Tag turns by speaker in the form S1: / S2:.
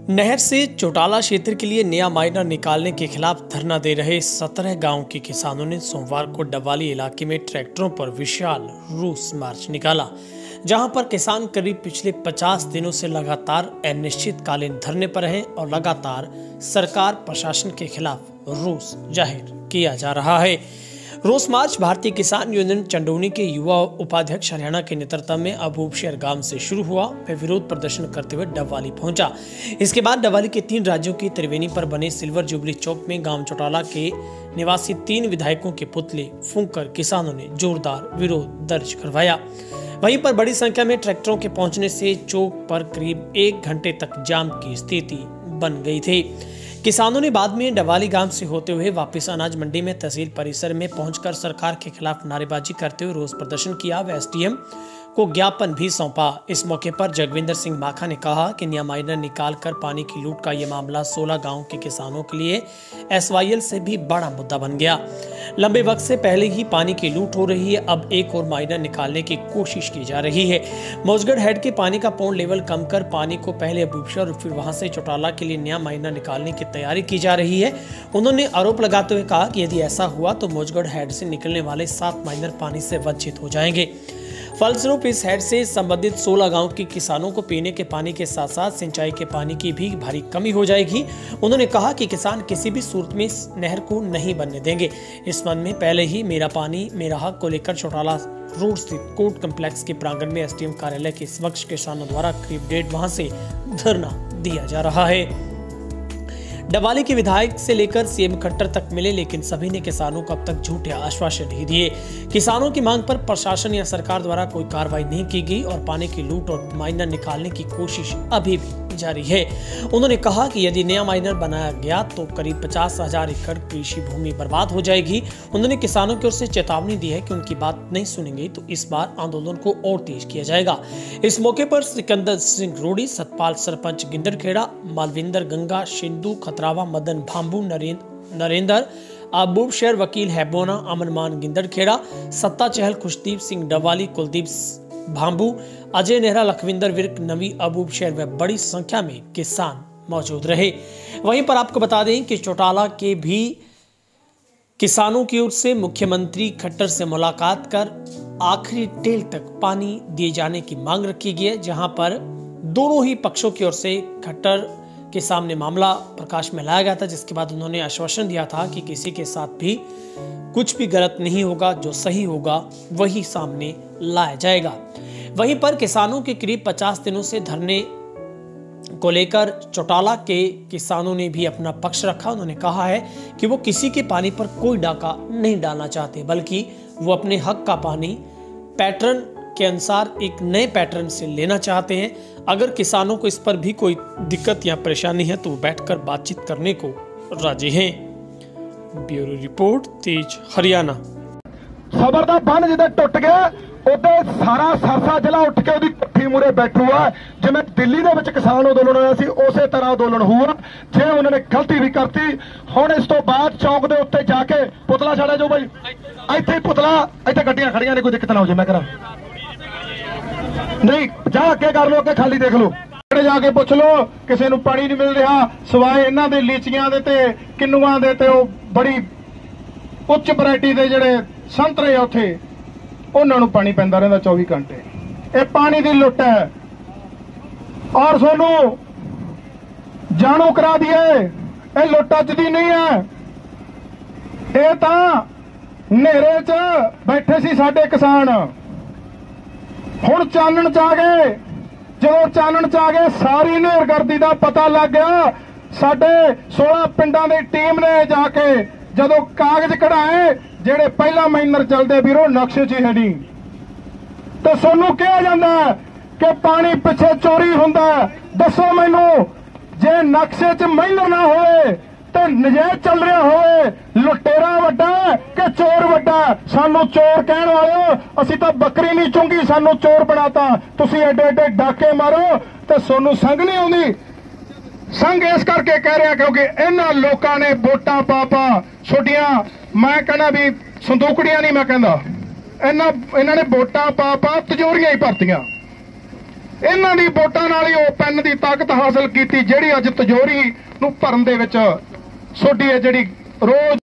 S1: नहर से चौटाला क्षेत्र के लिए नया माइनर निकालने के खिलाफ धरना दे रहे 17 गांव के किसानों ने सोमवार को डबवाली इलाके में ट्रैक्टरों पर विशाल रोष मार्च निकाला, जहां पर किसान करीब पिछले 50 दिनों से लगातार अनिश्चितकालीन धरने पर हैं और लगातार सरकार प्रशासन के खिलाफ रोष जाहिर किया जा रहा है। रोष मार्च भारतीय किसान यूनियन चंदौनी के युवा उपाध्यक्ष हरियाणा के नेतृत्व में अबूबशहर गांव से शुरू हुआ, फिर विरोध प्रदर्शन करते हुए डबवाली पहुंचा। इसके बाद डबवाली के 3 राज्यों की त्रिवेणी पर बने सिल्वर जुबली चौक में गांव चौटाला के निवासी 3 विधायकों के पुतले फूंककर किसानों ने जोरदार विरोध दर्ज करवाया। वहीं पर बड़ी संख्या में ट्रैक्टरों के पहुंचने से चौक पर करीब 1 घंटे तक जाम की स्थिति बन गई थी। किसानों ने बाद में डबवाली गांव से होते हुए वापस अनाज मंडी में तहसील परिसर में पहुंचकर सरकार के खिलाफ नारेबाजी करते हुए रोष प्रदर्शन किया व एसडीएम को ज्ञापन भी सौंपा। इस मौके पर जगविंदर सिंह माखा ने कहा कि नया माइनर निकाल कर पानी की लूट का ये मामला 16 गांव के किसानों के लिए एसवाईएल से भी बड़ा मुद्दा बन गया। लंबे वक्त से पहले ही पानी की लूट हो रही है, अब एक और माइनर निकालने की कोशिश की जा रही है। मौजगढ़ हेड के पानी का पौंड लेवल कम कर पानी को पहले अबूबशहर और फिर वहां से चौटाला के लिए नया माइनर निकालने की तैयारी की जा रही है। उन्होंने आरोप लगाते हुए कहा कि यदि ऐसा हुआ तो मौजगढ़ हेड से निकलने वाले 7 माइनर पानी से वंचित हो जाएंगे। फलस्वरूप इस हेड से संबंधित 16 गांव के किसानों को पीने के पानी के साथ साथ सिंचाई के पानी की भी भारी कमी हो जाएगी। उन्होंने कहा कि किसान किसी भी सूरत में इस नहर को नहीं बनने देंगे। इस संबंध में पहले ही मेरा पानी मेरा हक को लेकर चौटाला रोड स्थित कोर्ट कम्प्लेक्स के प्रांगण में एसडीएम कार्यालय के समक्ष किसानों द्वारा करीब 1.5 माह से धरना दिया जा रहा है। डबवाली के विधायक से लेकर सीएम खट्टर तक मिले, लेकिन सभी ने किसानों को अब तक झूठे आश्वासन ही दिए। किसानों की मांग पर प्रशासन या सरकार द्वारा कोई कार्रवाई नहीं की गई और पानी की लूट और माइनर निकालने की कोशिश अभी भी जारी है। उन्होंने कहा कि यदि नया माइनर बनाया गया तो करीब 50,000 एकड़ कृषि भूमि बर्बाद हो जाएगी। उन्होंने किसानों की ओर से चेतावनी दी है कि उनकी बात नहीं सुनेंगे तो इस बार आंदोलन को और तेज किया जाएगा। इस मौके पर सिकंदर सिंह रोड़ी, सतपाल सरपंच गिंदड़खेड़ा, मालविंदर गंगा, सिंधु खतरावा, मदन भांबू, नरेंद्र अबूबशहर, वकील हैबोना, अमनमान गिंदड़खेड़ा, सत्ता चहल, खुशदीप सिंह डबवाली, कुलदीप भांबू, अजय नेहरा, लखविंदर विर्क, नवी अबूबशहर व बड़ी संख्या में किसान मौजूद रहे। वहीं पर आपको बता दें कि चौटाला के भी किसानों की ओर से मुख्यमंत्री खट्टर से मुलाकात कर आखिरी टेल तक पानी दिए जाने की मांग रखी गई है, जहां पर दोनों ही पक्षों की ओर से खट्टर के सामने मामला प्रकाश में लाया गया था, जिसके बाद उन्होंने आश्वासन दिया था कि किसी के साथ भी कुछ भी गलत नहीं होगा, जो सही होगा वही सामने लाया जाएगा। वहीं पर किसानों के करीब 50 दिनों से धरने को लेकर चौटाला के किसानों ने भी अपना पक्ष रखा। उन्होंने कहा है कि वो किसी के पानी पर कोई डाका नहीं डालना चाहते, बल्कि वो अपने हक का पानी पैटर्न के अनुसार एक नए पैटर्न से लेना चाहते हैं। अगर किसानों को इस पर भी कोई दिक्कत या परेशानी है तो वो बैठकर बातचीत करने को राजी हैं। Bureau report, Tej Haryana.
S2: सबर दा बन जिद्दां टुट गया उदे सारा सरसा जिला उठ के उहदी कोठी मूरे बैठूआ। जिवें दिल्ली दे विच किसान अंदोलन होया सी उसे तरह अंदोलन हुआ। जे उन्होंने गलती भी करती, हुण इस तो बाद चौक दे उत्ते जाके पुतला छाड़ा जो भाई इत्थे पुतला, इत्थे गड्डियां खड़ियां ने, कोई दिक्कत ना हो जाए। मैं करा नहीं, जा अगे कर लो, अगे खाली देख लो, जाके पुछ लो, किसी नूं पानी नहीं मिल रहा सवाए इन्हां दे लीचियां दे ते किन्नुआं दे ते बड़ी उच्च वैरायटी दे जिहड़े संतरे आ उत्थे उन्हां नूं पानी पैंदा रहिंदा 24 घंटे। ये पानी दी लुੱਟ है और सोनू जानू करा दिए, ये लुੱਟ अज दी नहीं है। ये तां नेरे च बैठे सी साडे किसान, हुण चानण च आ गए। जो चानण च आ गए सारी नेरगर्दी का पता लग गया। साडे 16 पिंडां दी टीम ने जाके जदों कागज कढ़ाए जेड़े पहला माइनर चलते ਵੀਰੋ नक्शे च है नहीं, तो सोनू कहा जाता है कि पानी पिछे चोरी हुंदा। दसो मैनू, जे नक्शे च माइनर ना होए तो नजायज चल रहा होए, लुटेरा वड्डा कि चोर वड्डा? सानू चोर कहण वाले, असीं तां बकरी नहीं चुंगी, सानू चोर बनाता। तुसीं एडे एडे डाके मारो तो सोनू संग नहीं आउंदी। संघ इस करके कह रहा क्योंकि इन्हां लोकां ने वोटां पा छुड्डियां। मैं कहना भी संदूकड़ियां नहीं, मैं कहंदा इन्हां ने वोटां पा तिजोरियां ही भरतियां। ਇਹਨਾਂ ਦੀ ਵੋਟਾਂ ਨਾਲ ਹੀ ਉਹ ਪੈਨ ਦੀ ਤਾਕਤ ਹਾਸਲ ਕੀਤੀ ਜਿਹੜੀ ਅੱਜ ਤਿਜੋਰੀ ਨੂੰ ਭਰਨ ਦੇ ਵਿੱਚ ਤੁਹਾਡੀ ਹੈ ਜਿਹੜੀ ਰੋਜ਼